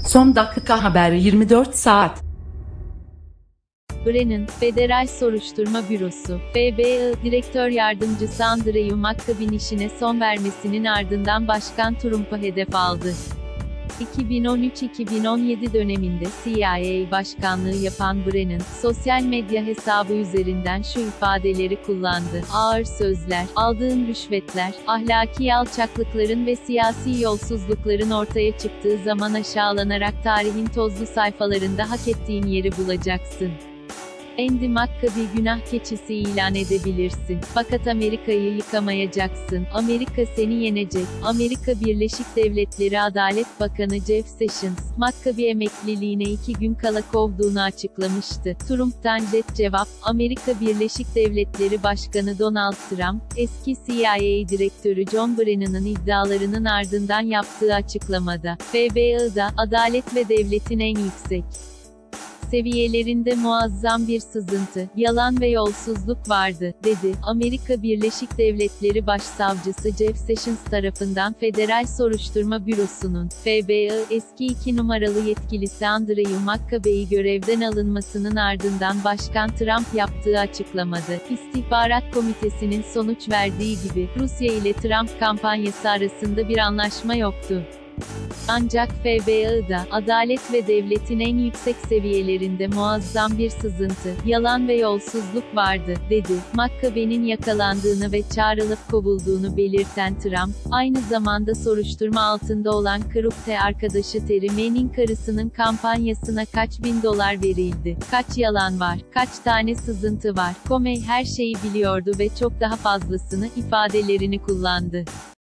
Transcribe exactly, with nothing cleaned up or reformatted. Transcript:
Son dakika haberi yirmi dört saat. Brennan, Federal Soruşturma Bürosu, F B I, Direktör Yardımcısı Andrew McCabe'in işine son vermesinin ardından Başkan Trump'ı hedef aldı. iki bin on üç iki bin on yedi döneminde C I A başkanlığı yapan Brennan, sosyal medya hesabı üzerinden şu ifadeleri kullandı: "Ağır sözler, aldığın rüşvetler, ahlaki alçaklıkların ve siyasi yolsuzlukların ortaya çıktığı zaman aşağılanarak tarihin tozlu sayfalarında hak ettiğin yeri bulacaksın. Andy McCabe günah keçisi ilan edebilirsin. Fakat Amerika'yı yıkamayacaksın. Amerika seni yenecek." Amerika Birleşik Devletleri Adalet Bakanı Jeff Sessions, McCabe emekliliğine iki gün kala kovduğunu açıklamıştı. Trump'tan jet cevap: Amerika Birleşik Devletleri Başkanı Donald Trump, eski C I A Direktörü John Brennan'ın iddialarının ardından yaptığı açıklamada, F B I'da, adalet ve devletin en yüksek seviyelerinde muazzam bir sızıntı, yalan ve yolsuzluk vardı, dedi. Amerika Birleşik Devletleri Başsavcısı Jeff Sessions tarafından Federal Soruşturma Bürosu'nun, F B I, eski iki numaralı yetkilisi Andrew McCabe'yi görevden alınmasının ardından Başkan Trump yaptığı açıklamada, İstihbarat Komitesi'nin sonuç verdiği gibi, Rusya ile Trump kampanyası arasında bir anlaşma yoktu. Ancak F B I'da, adalet ve devletin en yüksek seviyelerinde muazzam bir sızıntı, yalan ve yolsuzluk vardı, dedi. McCabe'nin yakalandığını ve çağrılıp kovulduğunu belirten Trump, aynı zamanda soruşturma altında olan Krupke arkadaşı Terry Mann'in karısının kampanyasına kaç bin dolar verildi, kaç yalan var, kaç tane sızıntı var, Comey her şeyi biliyordu ve çok daha fazlasını ifadelerini kullandı.